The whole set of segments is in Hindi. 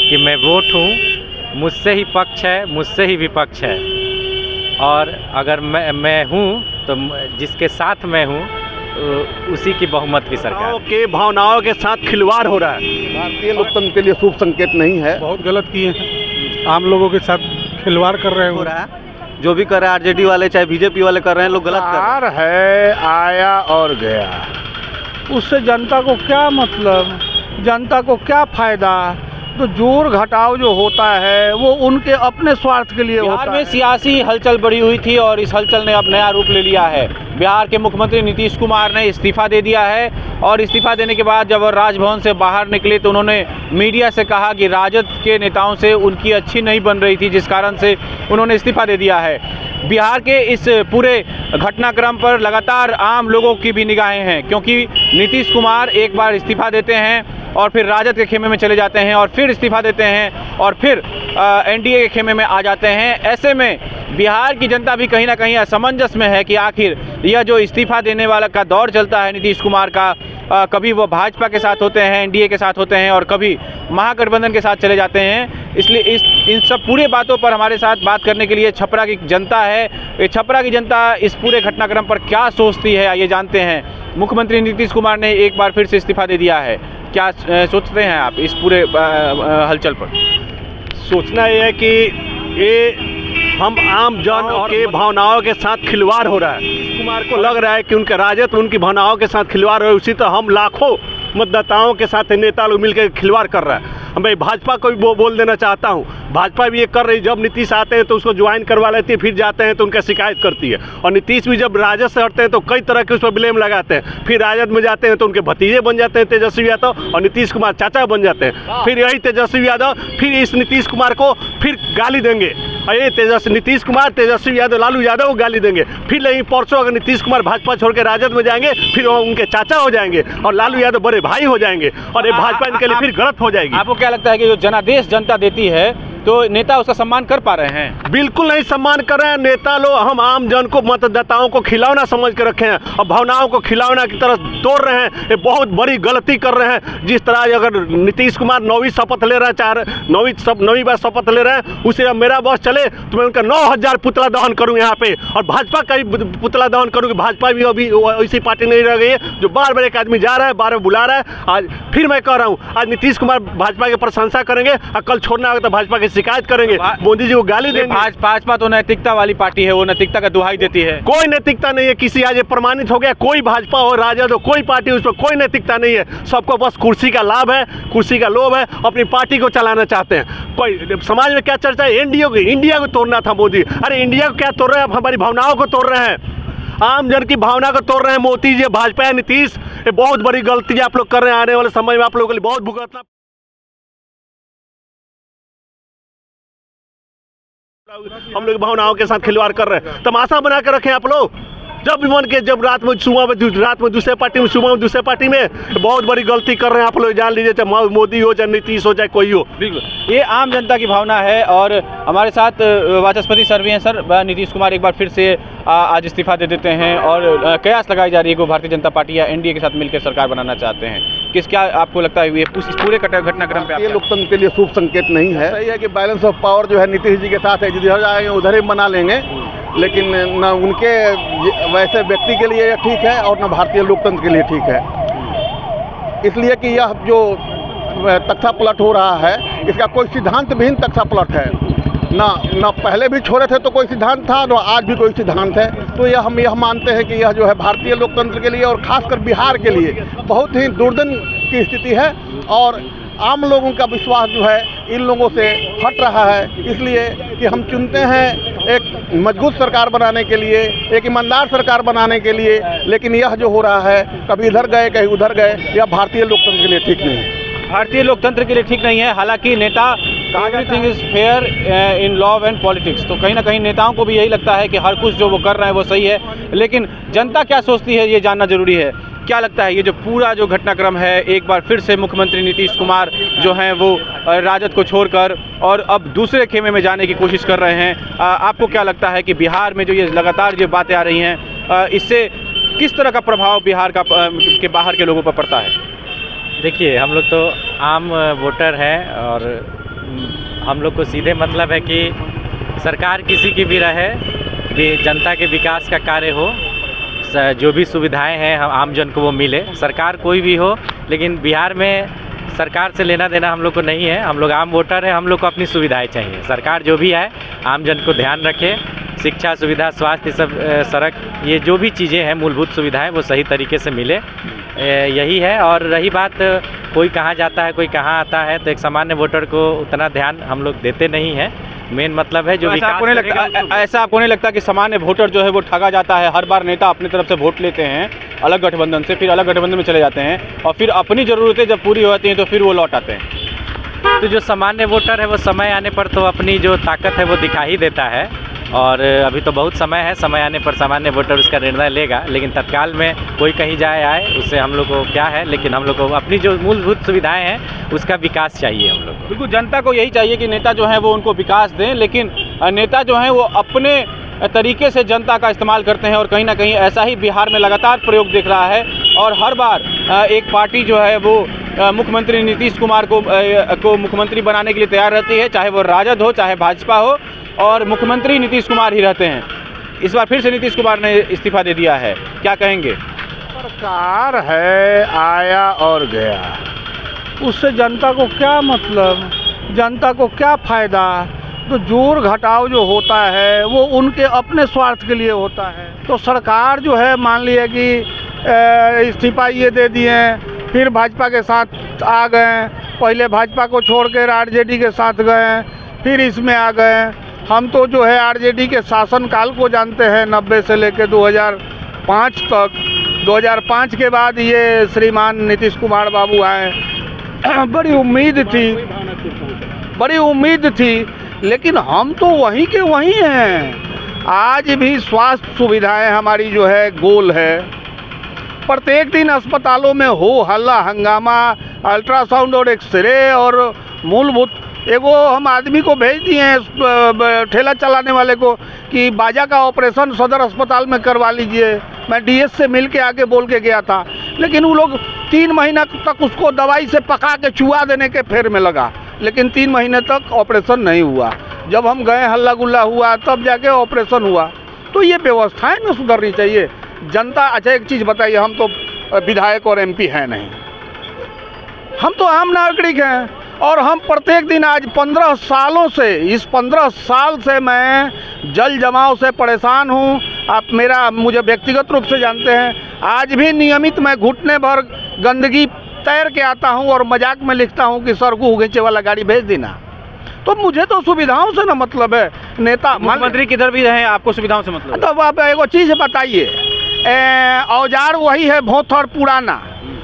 कि मैं वोट हूँ, मुझसे ही पक्ष है, मुझसे ही विपक्ष है। और अगर मैं हूँ तो जिसके साथ मैं हूँ उसी की बहुमत की सरकार के भावनाओं के साथ खिलवाड़ हो रहा है। भारतीय लोकतंत्र के लिए शुभ संकेत नहीं है। बहुत गलत किए हैं, आम लोगों के साथ खिलवाड़ कर रहे हो रहा है। जो भी कर रहे हैं आरजेडी वाले चाहे बीजेपी वाले कर रहे हैं, लोग गलत कर रहे है। आया और गया, उससे जनता को क्या मतलब, जनता को क्या फायदा। तो जोड़ घटाव जो होता है वो उनके अपने स्वार्थ के लिए होता है। बिहार में सियासी हलचल बढ़ी हुई थी और इस हलचल ने अब नया रूप ले लिया है। बिहार के मुख्यमंत्री नीतीश कुमार ने इस्तीफा दे दिया है और इस्तीफा देने के बाद जब राजभवन से बाहर निकले तो उन्होंने मीडिया से कहा कि राजद के नेताओं से उनकी अच्छी नहीं बन रही थी, जिस कारण से उन्होंने इस्तीफा दे दिया है। बिहार के इस पूरे घटनाक्रम पर लगातार आम लोगों की भी निगाहें हैं, क्योंकि नीतीश कुमार एक बार इस्तीफा देते हैं और फिर राजद के खेमे में चले जाते हैं और फिर इस्तीफा देते हैं और फिर एनडीए के खेमे में आ जाते हैं। ऐसे में बिहार की जनता भी कहीं ना कहीं असमंजस में है कि आखिर यह जो इस्तीफा देने वाला का दौर चलता है नीतीश कुमार का, कभी वो भाजपा के साथ होते हैं, एनडीए के साथ होते हैं और कभी महागठबंधन के साथ चले जाते हैं। इसलिए इन सब पूरे बातों पर हमारे साथ बात करने के लिए छपरा की जनता है। ये छपरा की जनता इस पूरे घटनाक्रम पर क्या सोचती है आइए जानते हैं। मुख्यमंत्री नीतीश कुमार ने एक बार फिर से इस्तीफा दे दिया है, क्या सोचते हैं आप इस पूरे हलचल पर? सोचना ये है कि ये हम आम जन के भावनाओं के साथ खिलवाड़ हो रहा है। नीतीश कुमार को लग रहा है कि उनके राजद उनकी भावनाओं के साथ खिलवाड़ हो, उसी तरह हम लाखों मतदाताओं के साथ नेता लोग मिलकर खिलवाड़ कर रहा है। मैं भाजपा को भी बोल देना चाहता हूँ, भाजपा भी ये कर रही, जब नीतीश आते हैं तो उसको ज्वाइन करवा लेती है, फिर जाते हैं तो उनका शिकायत करती है। और नीतीश भी जब राजद से हटते हैं तो कई तरह के उस पर ब्लेम लगाते हैं, फिर राजद में जाते हैं तो उनके भतीजे बन जाते हैं तेजस्वी यादव और नीतीश कुमार चाचा बन जाते हैं। फिर यही तेजस्वी यादव फिर इस नीतीश कुमार को फिर गाली देंगे, ये नीतीश कुमार तेजस्वी यादव लालू यादव को गाली देंगे। फिर नहीं परसों अगर नीतीश कुमार भाजपा छोड़ के राजद में जाएंगे फिर उनके चाचा हो जाएंगे और लालू यादव बड़े भाई हो जाएंगे और ये भाजपा इनके लिए फिर गलत हो जाएगी। आपको क्या लगता है कि जो जनादेश जनता देती है तो नेता उसका सम्मान कर पा रहे हैं? बिल्कुल नहीं सम्मान कर रहे हैं नेता लोग। हम आम जन को मतदाताओं को खिलौना समझ के रखे हैं और भावनाओं को खिलौना की तरह तोड़ रहे हैं। ये बहुत बड़ी गलती कर रहे हैं। जिस तरह अगर नीतीश कुमार 9वीं शपथ ले रहे हैं, 9वीं बार शपथ ले रहे हैं, उसे मेरा बॉस चले तो मैं उनका 9000 पुतला दहन करूँ यहाँ पे और भाजपा का भी पुतला दहन करूँ। भाजपा भी अभी ऐसी पार्टी नहीं रह गई है जो बार बार एक आदमी जा रहा है, बार बार बुला रहा है। आज फिर मैं कह रहा हूँ, आज नीतीश कुमार भाजपा की प्रशंसा करेंगे और कल छोड़ना होगा तो भाजपा की शिकायत करेंगे, मोदी जी को गाली देंगे। भाजपा तो नैतिकता वाली पार्टी है, वो नैतिकता का दुहाई देती है। कोई नैतिकता नहीं है किसी, आज ये प्रमाणित हो गया। कोई भाजपा हो राजद हो कोई पार्टी, उस पर कोई नैतिकता नहीं है। सबको बस कुर्सी का लाभ है, कुर्सी का लोभ है, अपनी पार्टी को चलाना चाहते हैं। कोई समाज में क्या चर्चा है, इंडिया को तोड़ना था मोदी। अरे इंडिया को क्या तोड़ रहे हैं, आप हमारी भावनाओं को तोड़ रहे हैं, आम जन की भावना को तोड़ रहे हैं। मोदी जी, भाजपा या नीतीश, ये बहुत बड़ी गलती आप लोग कर रहे हैं। आने वाले समय में आप लोगों के लिए बहुत भुगतना। हम लोग भावनाओं के साथ खिलवाड़ कर रहे हैं, तमाशा बना के रखे आप लोग। जब भी मन के, जब रात में सुबह में, रात में दूसरे पार्टी में, सुबह में दूसरे पार्टी में, बहुत बड़ी गलती कर रहे हैं आप लोग। जान लीजिए, चाहे मोदी हो चाहे नीतीश हो चाहे कोई हो। बिल्कुल, ये आम जनता की भावना है। और हमारे साथ वाचस्पति सर भी हैं। सर, नीतीश कुमार एक बार फिर से आज इस्तीफा दे देते हैं और कयास लगाई जा रही है कि भारतीय जनता पार्टी या एनडीए के साथ मिलकर सरकार बनाना चाहते हैं। क्या आपको लगता है ये इस पूरे घटनाक्रम पे? ये लोकतंत्र के लिए शुभ संकेत नहीं है। सही है कि बैलेंस ऑफ पावर जो है नीतीश जी के साथ है, जिधर जाएंगे उधर ही बना लेंगे, लेकिन न उनके वैसे व्यक्ति के लिए ठीक है और न भारतीय लोकतंत्र के लिए ठीक है। इसलिए कि यह जो तख्ता पलट हो रहा है, इसका कोई सिद्धांत विहीन तख्ता पलट है। ना पहले भी छोड़े थे तो कोई सिद्धांत था, तो आज भी कोई सिद्धांत है। तो यह हम यह मानते हैं कि यह जो है भारतीय लोकतंत्र के लिए और खासकर बिहार के लिए बहुत ही दुर्दन की स्थिति है और आम लोगों का विश्वास जो है इन लोगों से हट रहा है। इसलिए कि हम चुनते हैं एक मजबूत सरकार बनाने के लिए, एक ईमानदार सरकार बनाने के लिए, लेकिन यह जो हो रहा है कभी इधर गए कहीं उधर गए, यह भारतीय लोकतंत्र के लिए ठीक नहीं है। भारतीय लोकतंत्र के लिए ठीक नहीं है। हालांकि नेता everything is fair in law and politics, तो कहीं ना कहीं नेताओं को भी यही लगता है कि हर कुछ जो वो कर रहे हैं वो सही है, लेकिन जनता क्या सोचती है ये जानना जरूरी है। क्या लगता है ये जो पूरा जो घटनाक्रम है, एक बार फिर से मुख्यमंत्री नीतीश कुमार जो हैं वो राजद को छोड़कर और अब दूसरे खेमे में जाने की कोशिश कर रहे हैं, आपको क्या लगता है कि बिहार में जो ये लगातार जो बातें आ रही हैं, इससे किस तरह का प्रभाव बिहार का के बाहर के लोगों पर पड़ता है? देखिए, हम लोग तो आम वोटर हैं और हम लोग को सीधे मतलब है कि सरकार किसी की भी रहे, जनता के विकास का कार्य हो, जो भी सुविधाएं हैं हम आम जन को वो मिले। सरकार कोई भी हो, लेकिन बिहार में सरकार से लेना देना हम लोग को नहीं है। हम लोग आम वोटर हैं, हम लोग को अपनी सुविधाएं चाहिए। सरकार जो भी है आम जन को ध्यान रखे, शिक्षा सुविधा, स्वास्थ्य, सब सड़क, ये जो भी चीज़ें हैं मूलभूत सुविधाएं वो सही तरीके से मिले, यही है। और रही बात कोई कहाँ जाता है कोई कहाँ आता है, तो एक सामान्य वोटर को उतना ध्यान हम लोग देते नहीं हैं। मेन मतलब है जो ऐसा आपको नहीं लगता कि सामान्य वोटर जो है वो ठगा जाता है? हर बार नेता अपनी तरफ से वोट लेते हैं अलग गठबंधन से, फिर अलग गठबंधन में चले जाते हैं और फिर अपनी ज़रूरतें जब पूरी हो जाती हैं तो फिर वो लौट आते हैं। तो जो सामान्य वोटर है वो समय आने पर तो अपनी जो ताकत है वो दिखा ही देता है, और अभी तो बहुत समय है, समय आने पर सामान्य वोटर उसका निर्णय लेगा। लेकिन तत्काल में कोई कहीं जाए आए उससे हम लोग को क्या है, लेकिन हम लोग को अपनी जो मूलभूत सुविधाएं हैं उसका विकास चाहिए हम लोग को। बिल्कुल, जनता को यही चाहिए कि नेता जो है वो उनको विकास दें, लेकिन नेता जो हैं वो अपने तरीके से जनता का इस्तेमाल करते हैं और कहीं ना कहीं ऐसा ही बिहार में लगातार प्रयोग दिख रहा है। और हर बार एक पार्टी जो है वो मुख्यमंत्री नीतीश कुमार को मुख्यमंत्री बनाने के लिए तैयार रहती है, चाहे वो राजद हो चाहे भाजपा हो, और मुख्यमंत्री नीतीश कुमार ही रहते हैं। इस बार फिर से नीतीश कुमार ने इस्तीफा दे दिया है, क्या कहेंगे? सरकार है आया और गया, उससे जनता को क्या मतलब, जनता को क्या फ़ायदा? तो जोड़ घटाव जो होता है वो उनके अपने स्वार्थ के लिए होता है। तो सरकार जो है मान लिया कि इस्तीफा ये दे दिए, फिर भाजपा के साथ आ गए, पहले भाजपा को छोड़ कर आरजेडी के साथ गए, फिर इसमें आ गए। हम तो जो है आरजेडी के शासनकाल को जानते हैं, 90 से लेकर 2005 तक। 2005 के बाद ये श्रीमान नीतीश कुमार बाबू आए। बड़ी उम्मीद थी, लेकिन हम तो वहीं के वहीं हैं। आज भी स्वास्थ्य सुविधाएं हमारी जो है गोल है। प्रत्येक दिन अस्पतालों में हो हल्ला हंगामा, अल्ट्रासाउंड और एक्सरे और मूलभूत। एगो हम आदमी को भेज दिए हैं ठेला चलाने वाले को कि बाजा का ऑपरेशन सदर अस्पताल में करवा लीजिए। मैं डीएस से मिल के आके बोल के गया था, लेकिन वो लोग 3 महीना तक उसको दवाई से पका के चुआ देने के फेर में लगा, लेकिन 3 महीने तक ऑपरेशन नहीं हुआ। जब हम गए हल्ला गुल्ला हुआ तब जाके ऑपरेशन हुआ। तो ये व्यवस्थाएं न सुधरनी चाहिए। जनता, अच्छा एक चीज़ बताइए, हम तो विधायक और एमपी हैं नहीं, हम तो आम नागरिक हैं, और हम प्रत्येक दिन आज 15 सालों से, इस 15 साल से मैं जल जमाव से परेशान हूँ। आप मुझे व्यक्तिगत रूप से जानते हैं। आज भी नियमित मैं घुटने भर गंदगी तैर के आता हूँ और मजाक में लिखता हूँ कि सर को उगीचे वाला गाड़ी भेज देना। तो मुझे तो सुविधाओं से ना मतलब है। नेता मुख्यमंत्री किधर भी रहे, आपको सुविधाओं से मतलब? तो आप एक चीज़ बताइए, औजार वही है भोथड़ पुराना।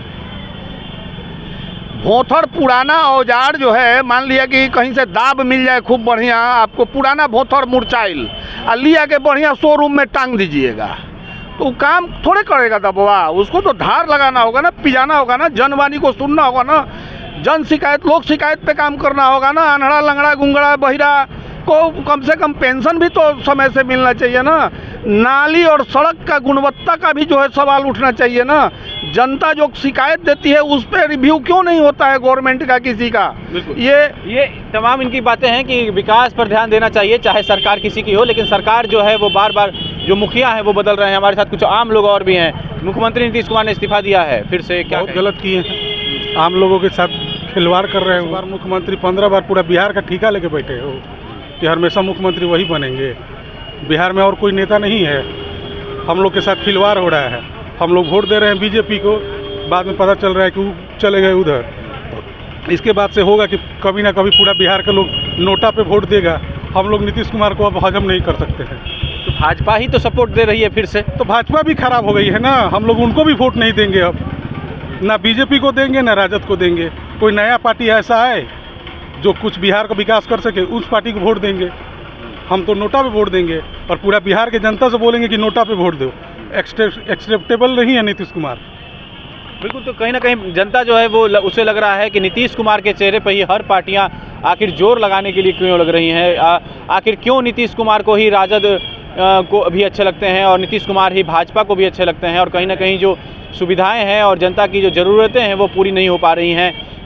भोथड़ पुराना औजार जो है, मान लिया कि कहीं से दाब मिल जाए खूब बढ़िया, आपको पुराना भोथड़ मुरचाइल लिया के बढ़िया शोरूम में टांग दीजिएगा, तो काम थोड़े करेगा दबवा। उसको तो धार लगाना होगा ना, पिजाना होगा ना, जनवाणी को सुनना होगा ना, जन शिकायत, लोक शिकायत पे काम करना होगा ना। अनहड़ा लंगड़ा गुंगड़ा बहिरा को कम से कम पेंशन भी तो समय से मिलना चाहिए ना। नाली और सड़क का गुणवत्ता का भी जो है सवाल उठना चाहिए ना। जनता जो शिकायत देती है उस पर रिव्यू क्यों नहीं होता है गवर्नमेंट का, किसी का? ये तमाम इनकी बातें हैं कि विकास पर ध्यान देना चाहिए, चाहे सरकार किसी की हो, लेकिन सरकार जो है वो बार बार जो मुखिया है वो बदल रहे हैं। हमारे साथ कुछ आम लोग और भी हैं। मुख्यमंत्री नीतीश कुमार ने इस्तीफा दिया है, फिर से क्या गलत किए हैं, आम लोगों के साथ खिलवाड़ कर रहे हैं। इस बार मुख्यमंत्री 15 बार पूरा बिहार का ठेका लेके बैठे हो कि हमेशा मुख्यमंत्री वही बनेंगे। बिहार में और कोई नेता नहीं है, हम लोग के साथ खिलवाड़ हो रहा है। हम लोग वोट दे रहे हैं बीजेपी को, बाद में पता चल रहा है कि वो चले गए उधर। इसके बाद से होगा कि कभी ना कभी पूरा बिहार के लोग नोटा पे वोट देगा। हम लोग नीतीश कुमार को अब हजम नहीं कर सकते हैं। तो भाजपा ही तो सपोर्ट दे रही है फिर से, तो भाजपा भी खराब हो गई है ना। हम लोग उनको भी वोट नहीं देंगे अब, ना बीजेपी को देंगे ना राजद को देंगे। कोई नया पार्टी ऐसा है जो कुछ बिहार का विकास कर सके, उस पार्टी को वोट देंगे। हम तो नोटा पे वोट देंगे और पूरा बिहार के जनता से बोलेंगे कि नोटा पे वोट दो। एक्सेप्टेबल नहीं है नीतीश कुमार। बिल्कुल, तो कहीं ना कहीं जनता जो है वो उसे लग रहा है कि नीतीश कुमार के चेहरे पर ही हर पार्टियां आखिर जोर लगाने के लिए क्यों लग रही हैं। आखिर क्यों नीतीश कुमार को ही राजद को भी अच्छे लगते हैं और नीतीश कुमार ही भाजपा को भी अच्छे लगते हैं, और कहीं ना कहीं जो सुविधाएं हैं और जनता की जो ज़रूरतें हैं वो पूरी नहीं हो पा रही हैं।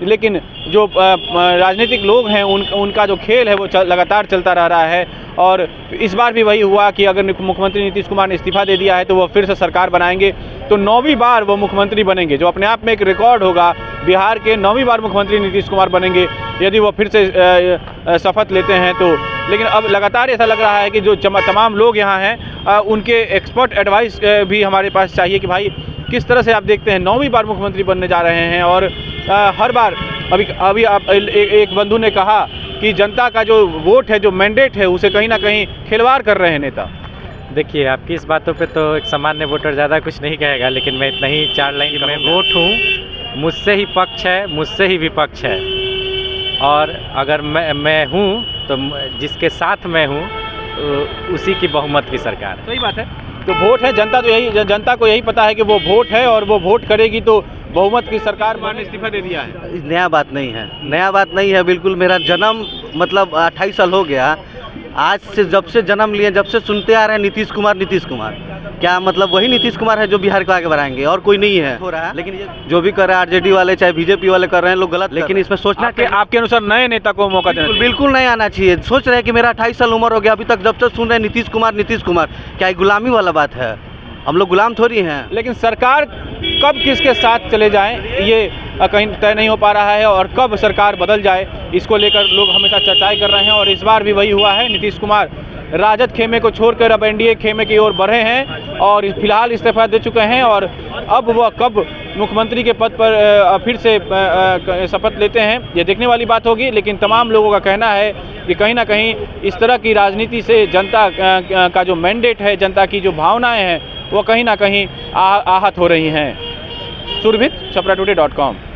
लेकिन जो राजनीतिक लोग हैं उनका जो खेल है वो लगातार चलता रह रहा है। और इस बार भी वही हुआ कि अगर मुख्यमंत्री नीतीश कुमार ने इस्तीफा दे दिया है तो वो फिर से सरकार बनाएंगे, तो 9वीं बार वो मुख्यमंत्री बनेंगे, जो अपने आप में एक रिकॉर्ड होगा। बिहार के 9वीं बार मुख्यमंत्री नीतीश कुमार बनेंगे यदि वो फिर से शपथ लेते हैं तो। लेकिन अब लगातार ऐसा लग रहा है कि जो तमाम लोग यहाँ हैं उनके एक्सपर्ट एडवाइस भी हमारे पास चाहिए कि भाई किस तरह से आप देखते हैं 9वीं बार मुख्यमंत्री बनने जा रहे हैं। और हर बार अभी आप एक बंधु ने कहा कि जनता का जो वोट है, जो मैंडेट है, उसे कहीं ना कहीं खिलवाड़ कर रहे हैं नेता। देखिए, आपकी इस बातों पे तो एक सामान्य वोटर ज़्यादा कुछ नहीं कहेगा, लेकिन मैं इतना ही 4 लाइन मैं वोट हूँ, मुझसे ही पक्ष है, मुझसे ही विपक्ष है। और अगर मैं हूँ तो जिसके साथ मैं हूँ उसी की बहुमत की सरकार है। सही बात है। तो वोट है, जनता को यही पता है कि वो वोट है और वो वोट करेगी तो बहुमत की सरकार ने इस्तीफा दे दिया है। नया बात नहीं है, नया बात नहीं है बिल्कुल। मेरा जन्म मतलब 28 साल हो गया, आज से जब से जन्म लिए जब से सुनते आ रहे हैं नीतीश कुमार। क्या मतलब वही नीतीश कुमार है जो बिहार को आगे बढ़ाएंगे और कोई नहीं है हो रहा है। लेकिन ये जो भी कर रहे हैं आरजेडी वाले चाहे बीजेपी वाले कर रहे हैं लोग गलत, लेकिन इसमें सोचना कि आपके अनुसार नए नेता को मौका देना बिल्कुल नहीं आना चाहिए। सोच रहे हैं कि मेरा 28 साल उम्र हो गया, अभी तक जब तक सुन रहे हैं नीतीश कुमार, क्या ये गुलामी वाला बात है? हम लोग गुलाम थोड़ी हैं। लेकिन सरकार कब किसके साथ चले जाएं ये कहीं तय नहीं हो पा रहा है, और कब सरकार बदल जाए इसको लेकर लोग हमेशा चर्चाएं कर रहे हैं। और इस बार भी वही हुआ है, नीतीश कुमार राजद खेमे को छोड़कर अब एनडीए खेमे की ओर बढ़े हैं और फिलहाल इस्तीफा दे चुके हैं। और अब वह कब मुख्यमंत्री के पद पर फिर से शपथ लेते हैं ये देखने वाली बात होगी। लेकिन तमाम लोगों का कहना है कि कहीं ना कहीं इस तरह की राजनीति से जनता का जो मैंडेट है, जनता की जो भावनाएं हैं, वो कहीं ना कहीं आहत हो रही हैं। सुरभित, छपराटुडे.com।